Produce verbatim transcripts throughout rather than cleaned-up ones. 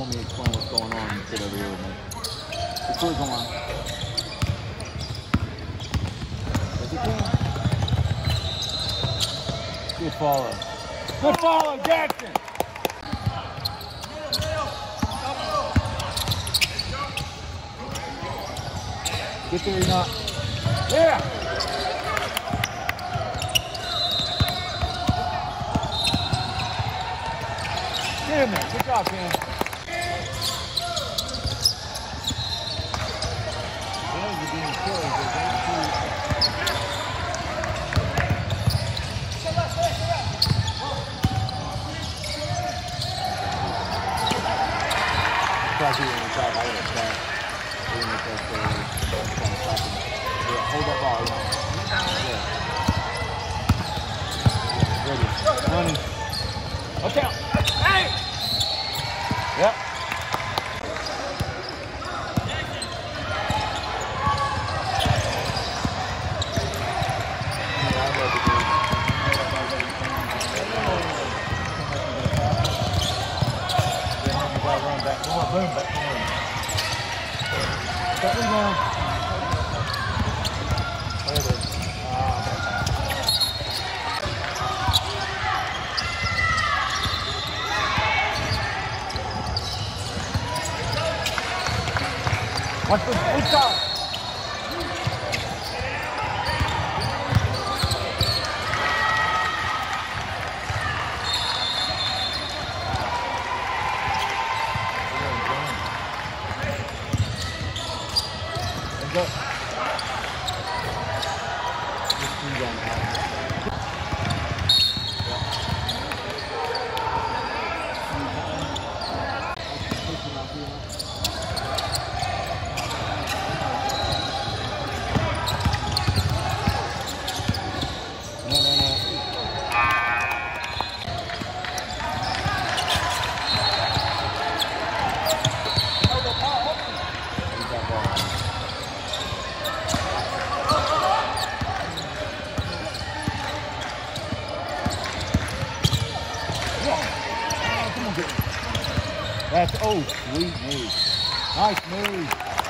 want me to explain what's going on and sit over here with me. The crew's on. Yes, you can. Good follow. Good follow, Jackson! Get there, you're not. Yeah! Get in there. Good job, Cam. Those are being killed. Try to do it in the top. I would have tried. Yeah, hold that ball. Yeah. Ready. Running. Watch out. Hey! Yep. Run back. Come on, boom, back. Come on. Stop rebound. There it is. Ah, watch the blue side. Go. Just three down. No, no, no. That's, oh, sweet move. Nice move.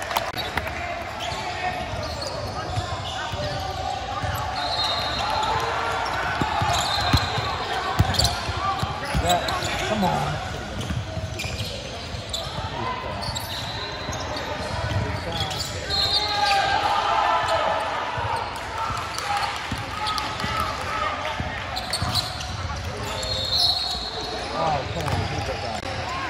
That, come on. Oh, come on. Who's that guy?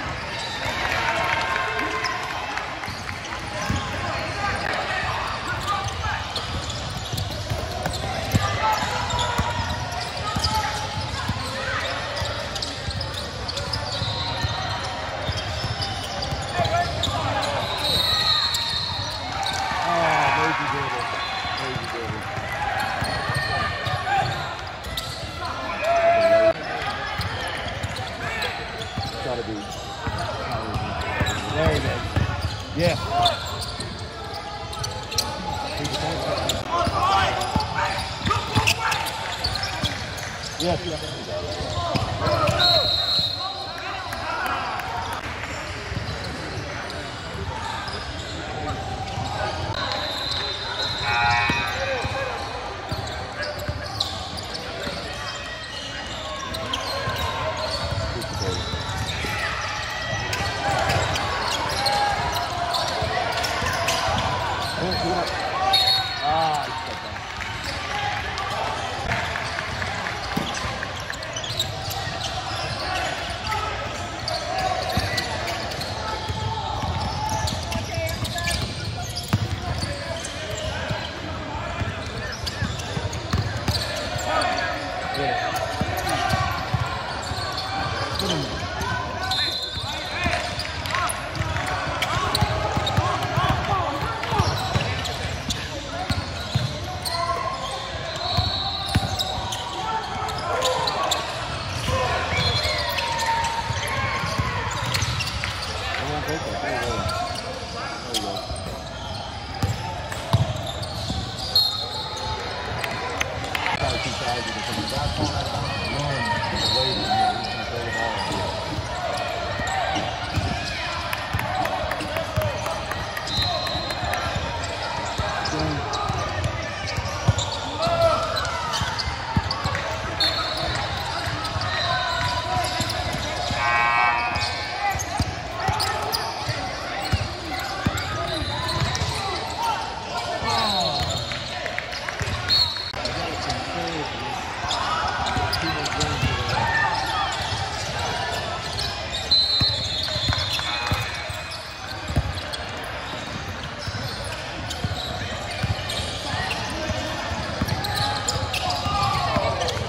Gotta be. There it is. Yeah. Yes, yes. Ah,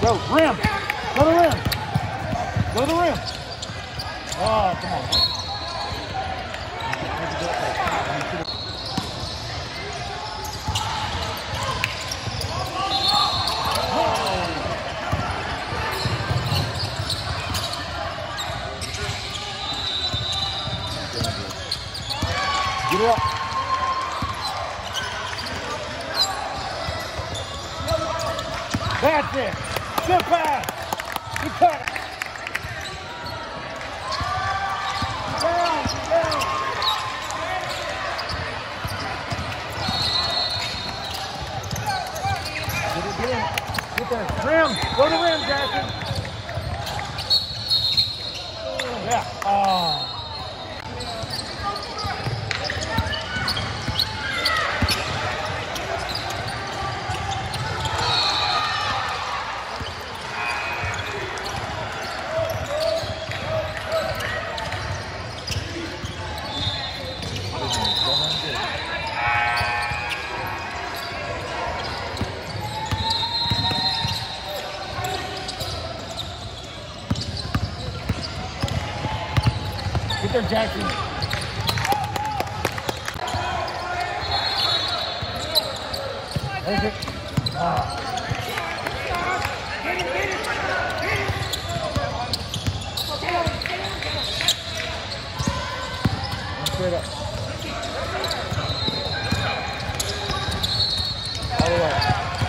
Go, rim. Go to rim. Go to rim. Oh, come on. Get it up. That's it. Good pass. Good cut. Down, down. Get it, get in. Get there. Rim. Go to rim, Jackson. Yeah. Oh. Get there, Jackson. There's it. Ah. Straight up. All the way.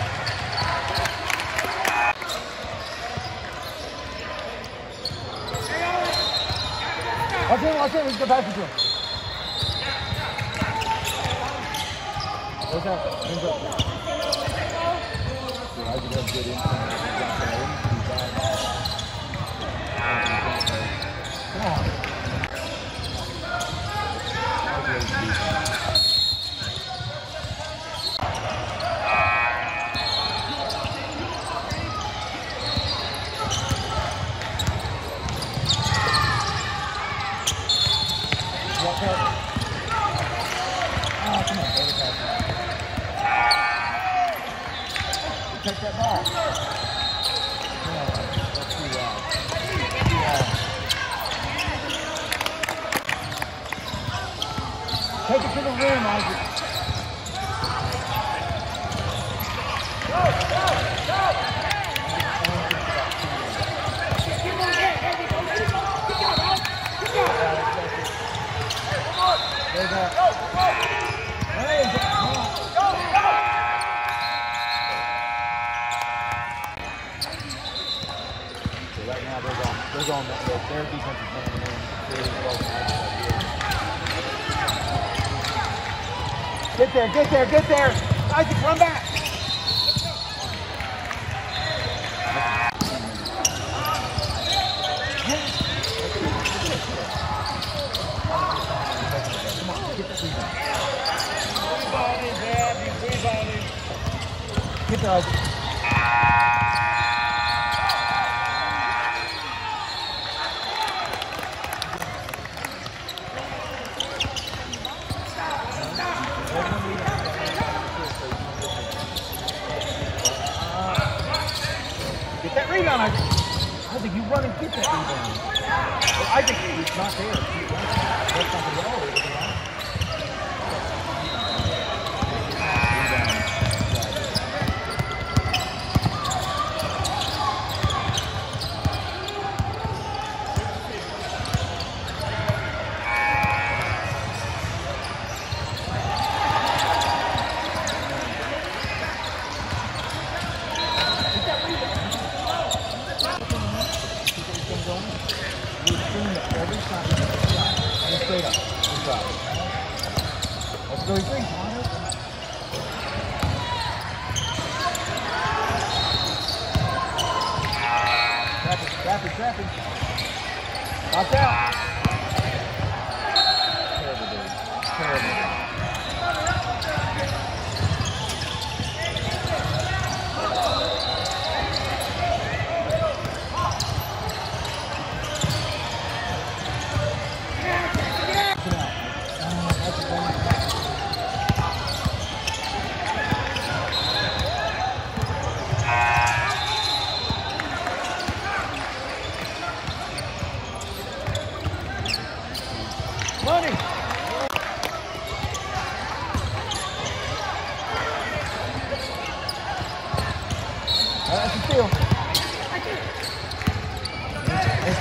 Watch him, watch him, he's going to pass it to him. What's that? Hands up. Dude, I could have good instinct. Come on. Take that ball. No, that's too loud. Too loud. Take it to the rim, Isaac. Go, go, go! Keep on there, baby. Keep on. Keep on. Keep on. There's that. Go, go. Hey, come on. Go, go. Right now they're going, they're going, their defense is man in. Get there, get there, get there. Isaac, run back. Come on, get the rebound. Rebounding, Dad, he's rebounding. Get there, Isaac. Get that rebound, Isaac. I think you run and get that rebound. I think it's not there. That's not the ball. Let's go green. Trap it, trap it, trap it. Watch out. Terrible, dude. Terrible.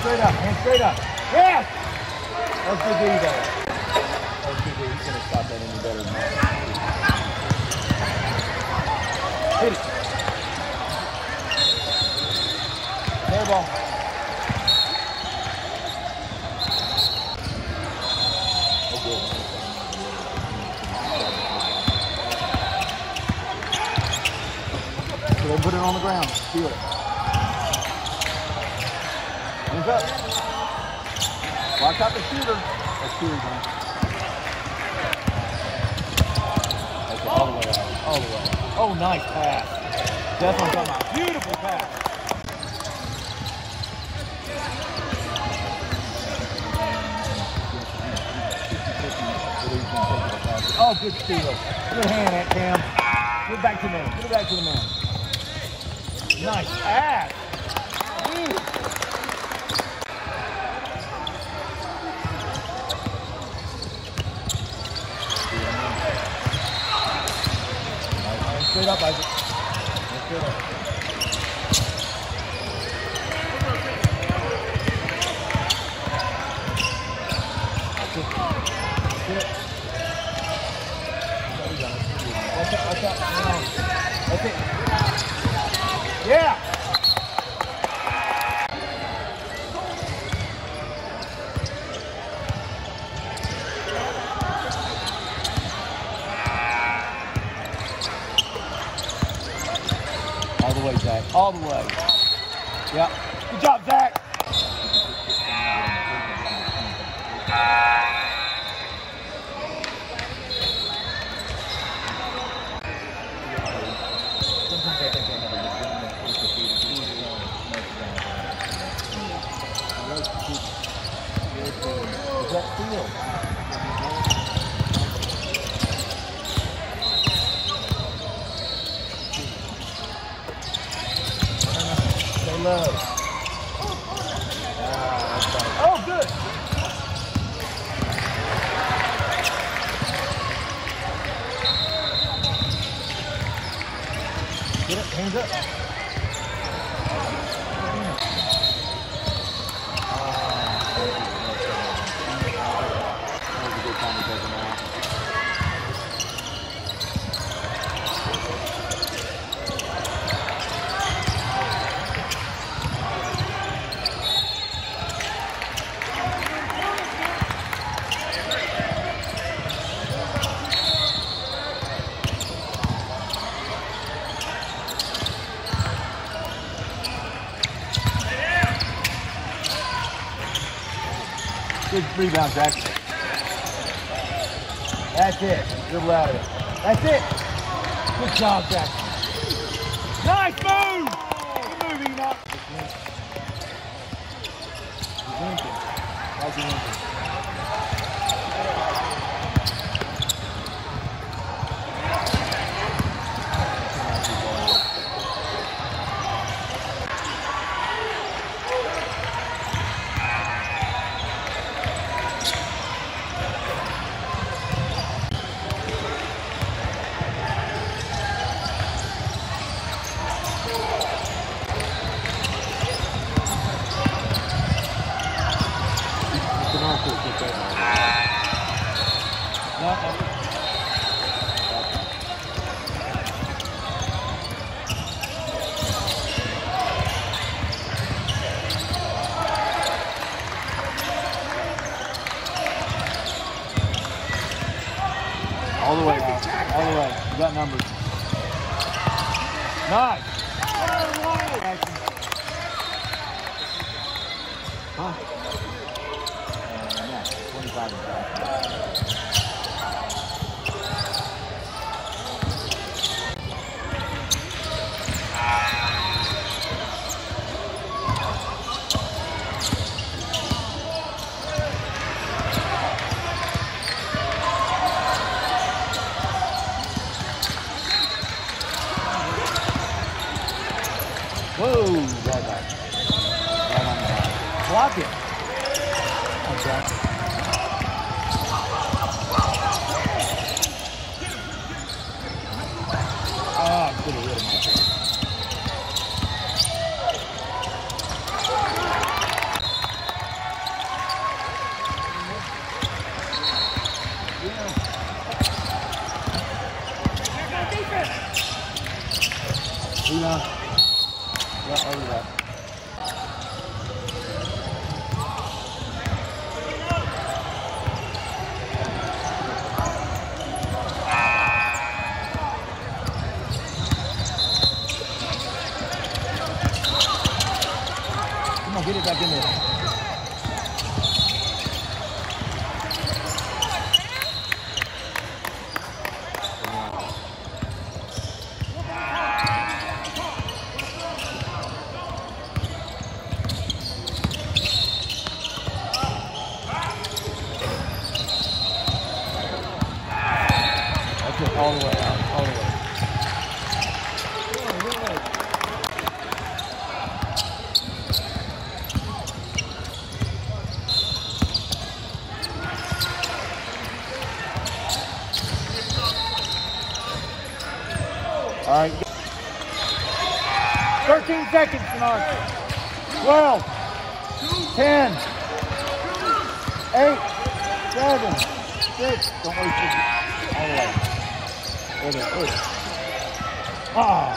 straight up, hands straight up. Yes! That was good D there. That was good D. He's gonna stop that any better than that. Hit it. Fair ball. Oh, good. So they put it on the ground. Feel it. Hands up. Watch out the shooter. That's shooter going. That's all the way out. All the way out. Oh, nice pass. That's what I'm talking about. Beautiful pass. Oh, good steal. Good hand, Aunt Cam. Get back to the man. Get it back to the man. Nice pass. Ooh. Straight up, Isaac. Straight up. Get it. Watch out, watch out. That's it. Yeah! All the way, Zach. All the way. Yeah. Good job, Zach. Is that field? Stay low. Ah, oh, good. Get it, hands up. Good rebound, Jack. That's it. Dribble out of it. That's it. Good job, Jack. Nice move! Good move, Enoch. He's limping. How's he limping? All the way, Rob. All the way. You got numbers. Nice. Huh? Uh, yeah, twenty-five and five. Whoa, right back. Right on the line. Block it. Okay. Ah, oh, could have hit him right there. Rebound. Yeah, over that. Come on, get it back in there. All the way out, all the way. All right. thirteen seconds, Bernard. twelve, ten, eight, seven, six. Don't waste it. All the way. There it is. There it is. Ah.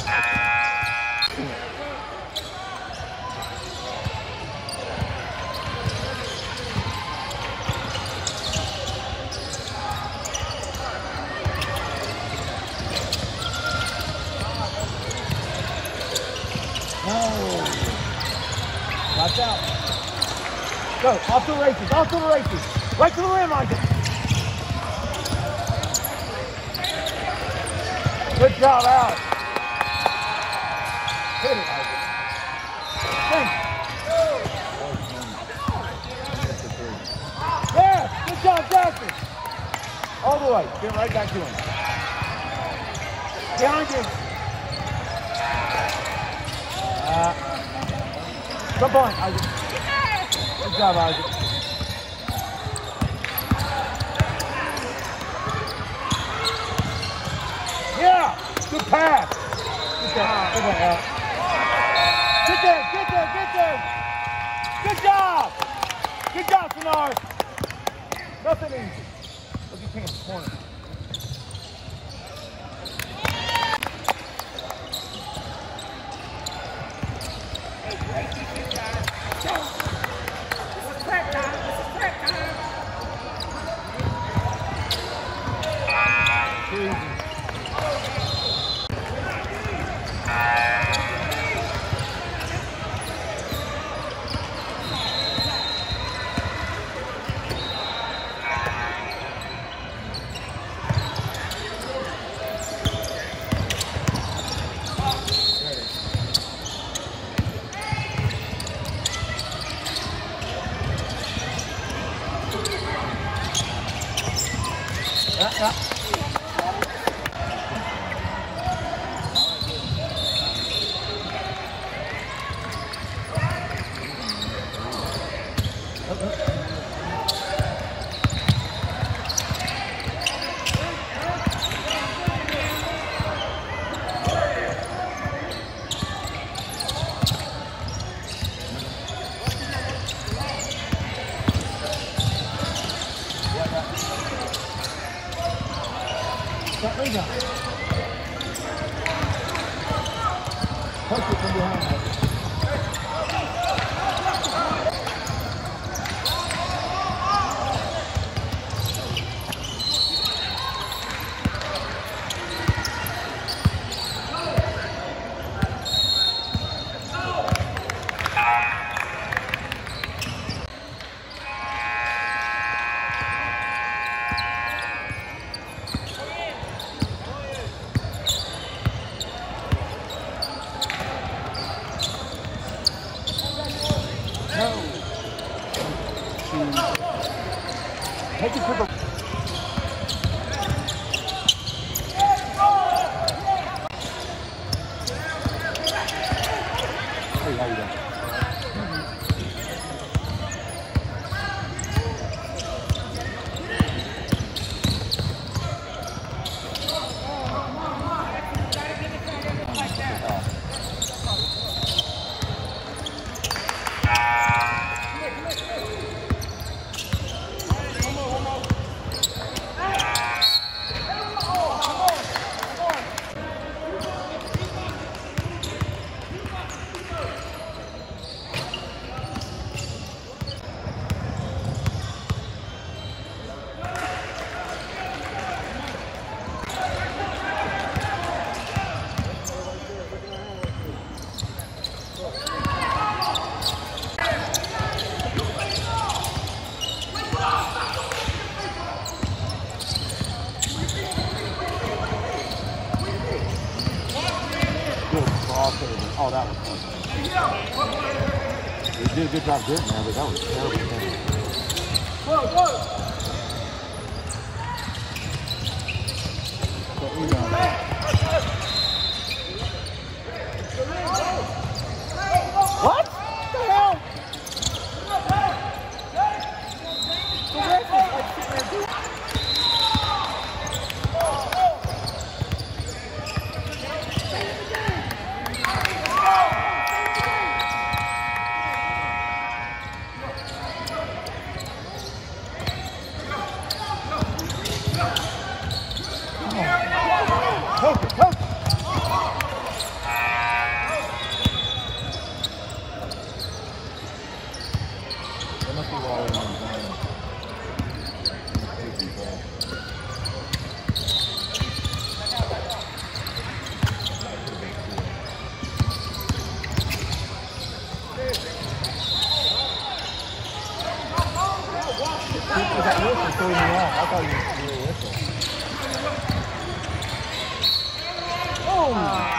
No. Watch out. Go. Off to the races. Off to the races. Right to the rim, Isaac. Good job, Alex. Hit it, Isaac. Thanks. Yeah, good job, Jackson. All the way. Get right back to him. Behind you. Uh, good point, Isaac. Good job, Isaac. Yeah, good pass. Good job. Good job. Get there, get there, get there. Good job. Good job, Bernard. Nothing easy. Look at Cam's corner. Yeah, yeah. That rebound. Touch it from behind, Mike. Oh, that was close. He did a good job getting there, but that was terrible. Whoa, whoa! What? What the hell? The ref is like sitting there doing. Poke it, poke it. That must be why we want to play. That whistle threw me off. I thought you threw a whistle. Oh!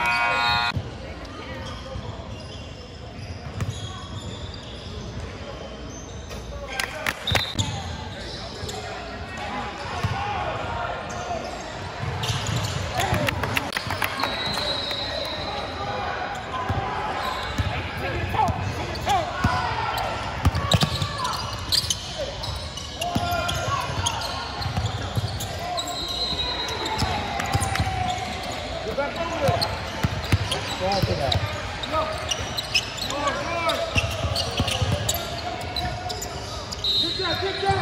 After that. No. Good job, good job.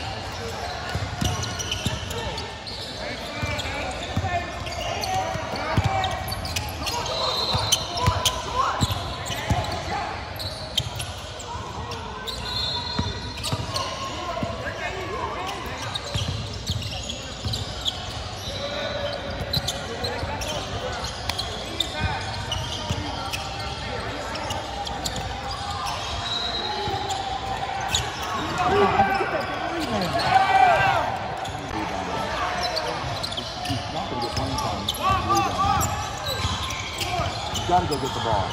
Got to go get the ball.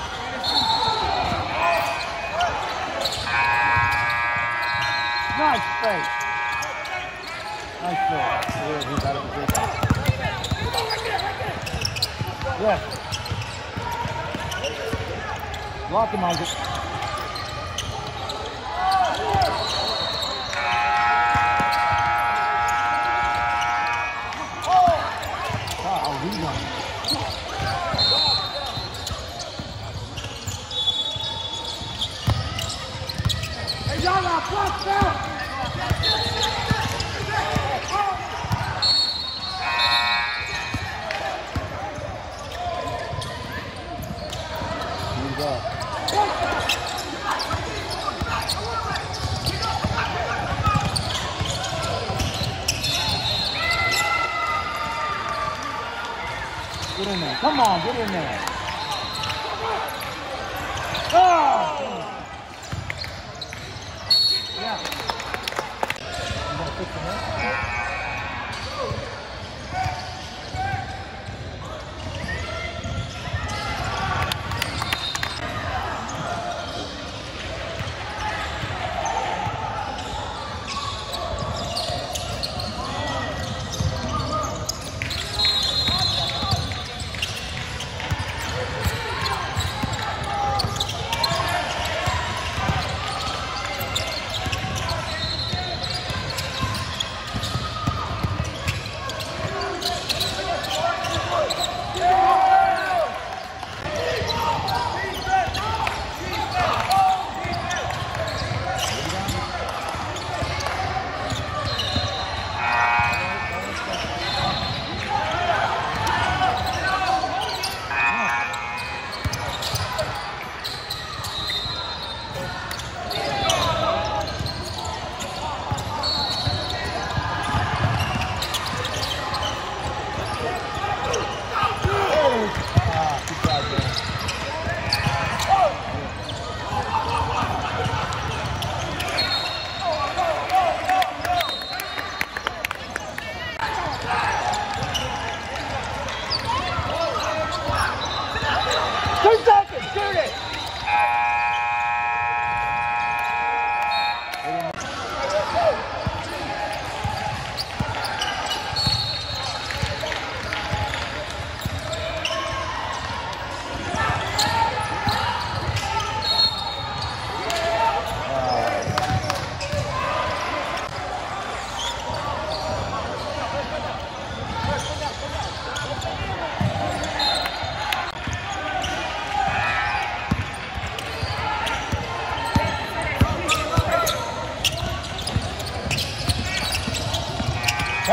Nice face. Nice face. He got it in position. Yes. Block him, Isaac. Oh, he won. Y'all are fucked up! Move up. Get in there. Come on, get in there. Oh! Yeah. You gonna fix him up?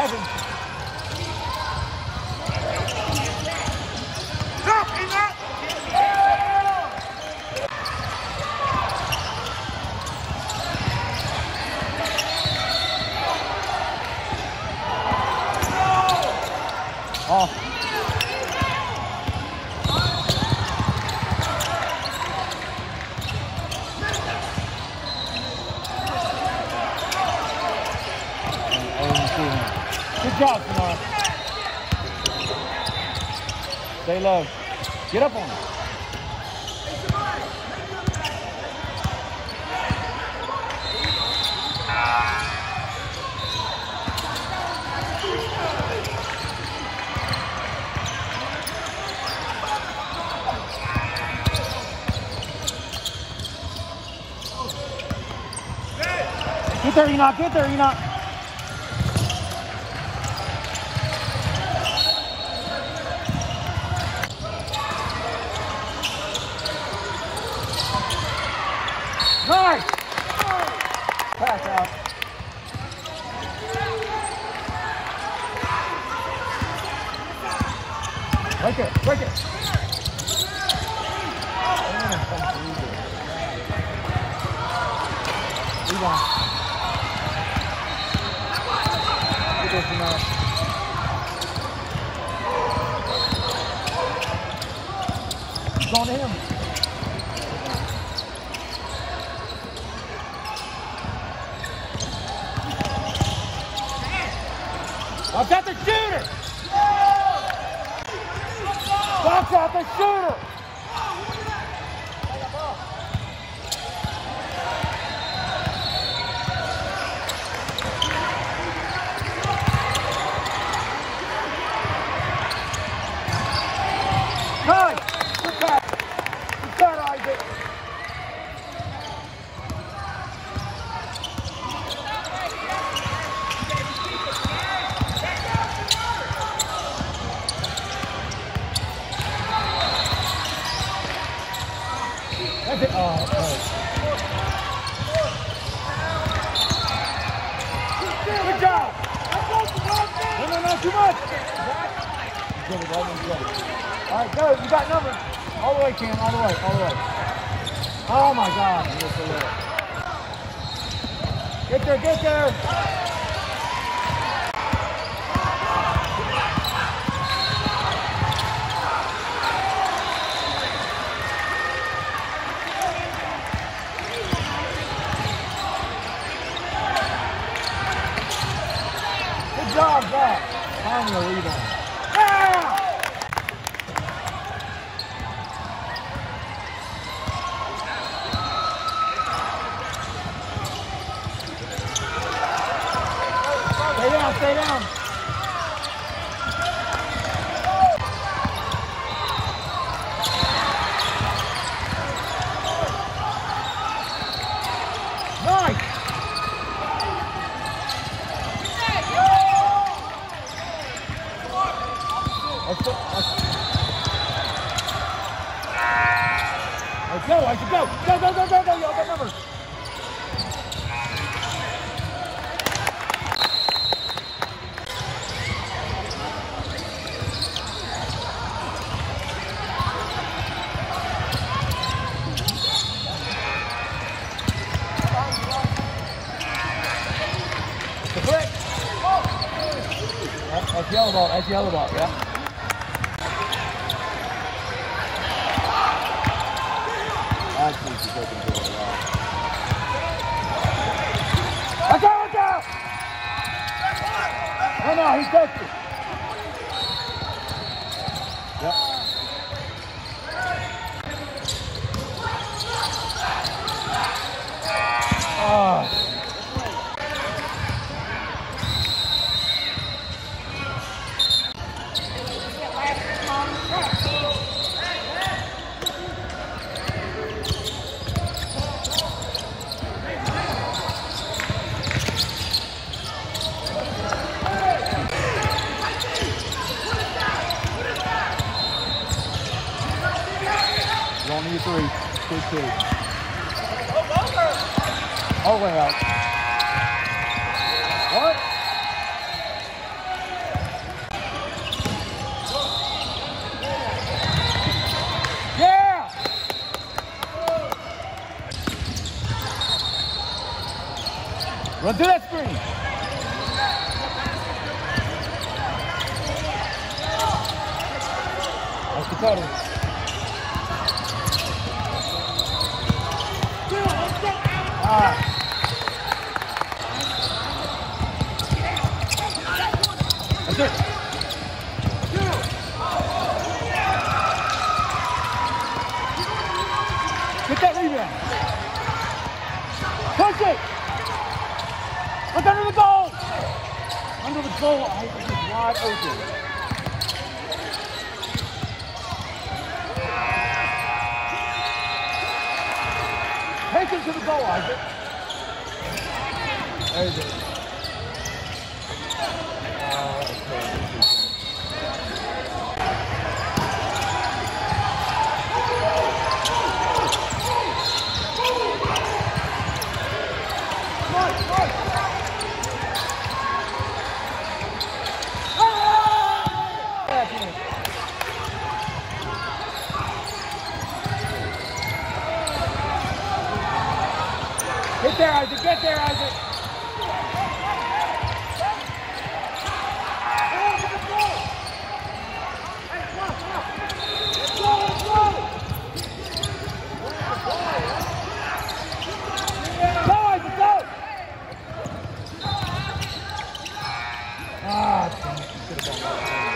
Heaven. Stop, he's up. Oh. Good job, Samar. Stay low. Get up on him. Get there, Enoch. Get there, Enoch. Nice! Pass out. Right there, right there. Rebound. Get this now. It's on to him. I've got the shooter! Watch out, the shooter! Nice! Good pass! Good pass, Isaac! That's it. Oh, oh. Good job. No, no, no, too much. All right, go. You got numbers. All the way, Cam. All the way. All the way. Oh, my God. Get there. Get there. Good job, Zach. Time to rebound. Ah! Stay down, stay down. Nice. Let's go. Let's go. Let's go. Go, go, go, go, go. Y'all got numbers. The flick. That's yellow ball. That's yellow ball. Yeah. Watch out, watch out! No, no, he touched it. Yep. Oh. Don't need three. Good two. All the way out. What? Don't do that screen. That's the cutter. Ah. That's it. Get that rebound. Push it. Look under the goal. Under the goal. I think it's wide open. Take him to the goal, Isaac. There you go. Get there, Isaac. Get there, Isaac. Go, Isaac, go. Ah, damn it. You should have done that.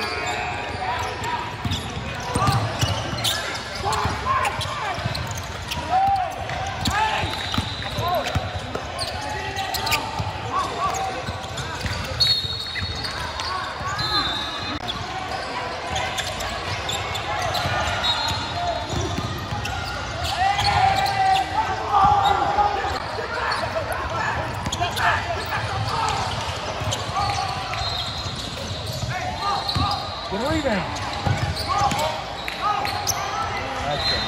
Good rebound. That's good.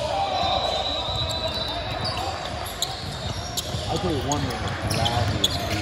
I'll tell you one thing.